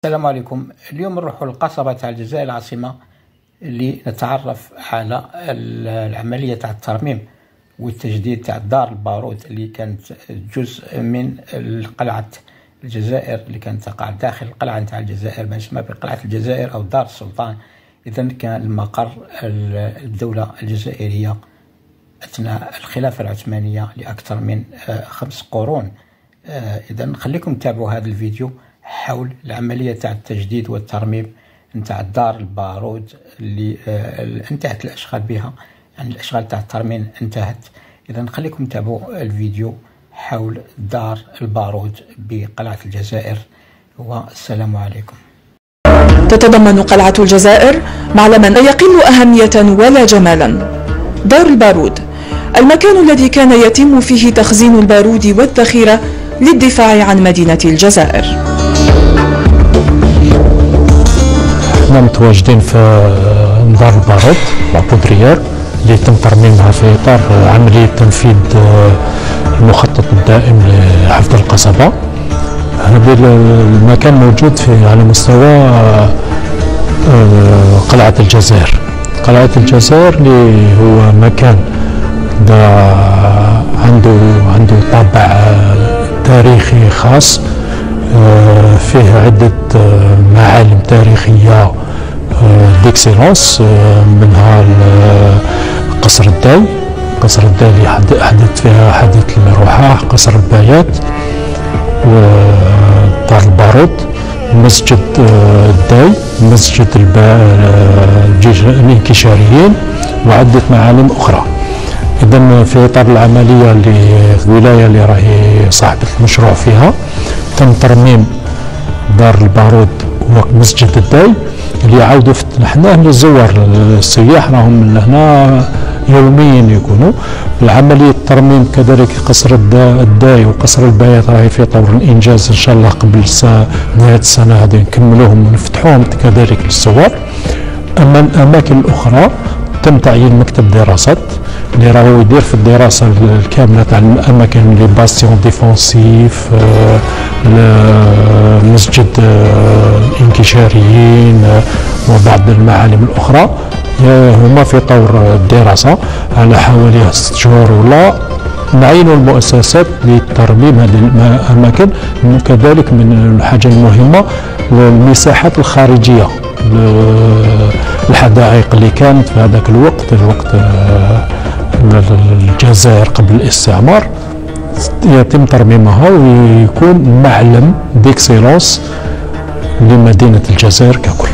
السلام عليكم. اليوم نروحوا للقصبة تاع الجزائر العاصمة اللي نتعرف على العملية تاع الترميم والتجديد تاع دار البارود اللي كانت جزء من قلعة الجزائر اللي كانت تقع داخل القلعة تاع الجزائر، ما يسمى بقلعة الجزائر أو دار السلطان. إذا كان المقر الدولة الجزائرية أثناء الخلافة العثمانية لأكثر من 5 قرون. إذا خليكم تتابعوا هذا الفيديو حول العملية تاع التجديد والترميم نتاع دار البارود اللي انتهت الأشغال بها، يعني الأشغال تاع الترميم انتهت. إذا خليكم تتابعوا الفيديو حول دار البارود بقلعة الجزائر، والسلام عليكم. تتضمن قلعة الجزائر معلما لا يقل أهمية ولا جمالا. دار البارود المكان الذي كان يتم فيه تخزين البارود والذخيرة للدفاع عن مدينة الجزائر. احنا متواجدين في دار البارود لابودريير اللي يتم ترميمها في اطار عمليه تنفيذ المخطط الدائم لحفظ القصبه. هذا المكان موجود على مستوى قلعه الجزائر. قلعه الجزائر اللي هو مكان عنده طابع تاريخي خاص، فيه عدة معالم تاريخية ديكسيلونس، منها قصر الداي. قصر الداي اللي حدث فيها حديث المروحة، قصر البايات، ودار البارود، مسجد الداي، مسجد الانكشاريين، وعدة معالم أخرى. إذا في إطار العملية الولاية اللي راهي صاحبة المشروع فيها تم ترميم دار البارود ومسجد الداي اللي يعاودوا حنا للزوار السياح راهم لهنا يوميا يكونوا. العملية الترميم كذلك قصر الداي وقصر البايات راهي في طور الإنجاز، إن شاء الله قبل نهاية السنة هذه نكملوهم ونفتحوهم كذلك للزوار. أما الأماكن الأخرى تم تعيين مكتب دراسات اللي راهو يدير في الدراسه الكامله تاع الاماكن لي باستيون ديفونسيف، مسجد الانكشاريين وبعض المعالم الاخرى هما في طور الدراسه على حوالي 6 شهور. ولا نعين المؤسسات لترميم هذه الاماكن. كذلك من الحاجه المهمه المساحات الخارجيه، الحدائق اللي كانت في هذاك الوقت الجزائر قبل الاستعمار يتم ترميمها ويكون معلم ديكسيلونس لمدينة الجزائر ككل.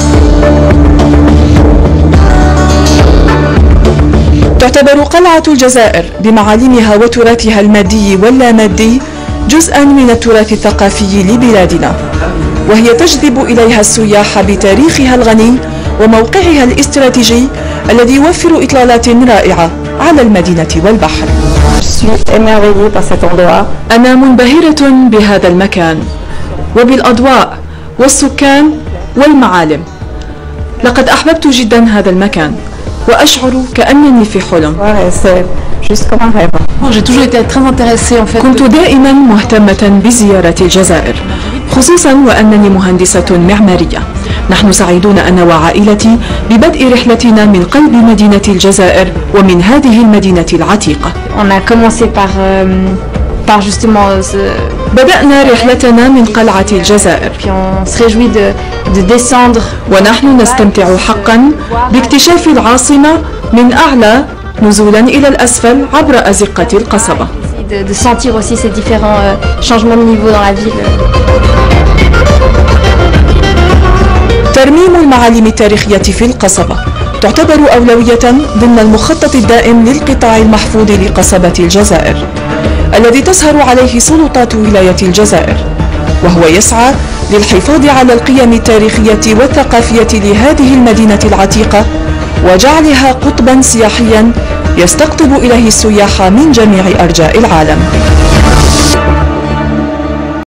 تعتبر قلعة الجزائر بمعالمها وتراثها المادي واللامادي جزءا من التراث الثقافي لبلادنا، وهي تجذب إليها السياح بتاريخها الغني وموقعها الاستراتيجي الذي يوفر إطلالات رائعة على المدينة والبحر. أنا منبهرة بهذا المكان وبالأضواء والسكان والمعالم. لقد أحببت جدا هذا المكان وأشعر كأنني في حلم. كنت دائما مهتمة بزيارة الجزائر، خصوصا وأنني مهندسة معمارية. نحن سعيدون أنا وعائلتي ببدء رحلتنا من قلب مدينة الجزائر ومن هذه المدينة العتيقة. بدأنا رحلتنا من قلعة الجزائر، ونحن نستمتع حقا باكتشاف العاصمة من أعلى نزولا إلى الأسفل عبر أزقة القصبة. ترميم المعالم التاريخية في القصبة تعتبر أولوية ضمن المخطط الدائم للقطاع المحفوظ لقصبة الجزائر الذي تسهر عليه سلطات ولاية الجزائر، وهو يسعى للحفاظ على القيم التاريخية والثقافية لهذه المدينة العتيقة وجعلها قطبا سياحيا يستقطب إليه السياح من جميع أرجاء العالم.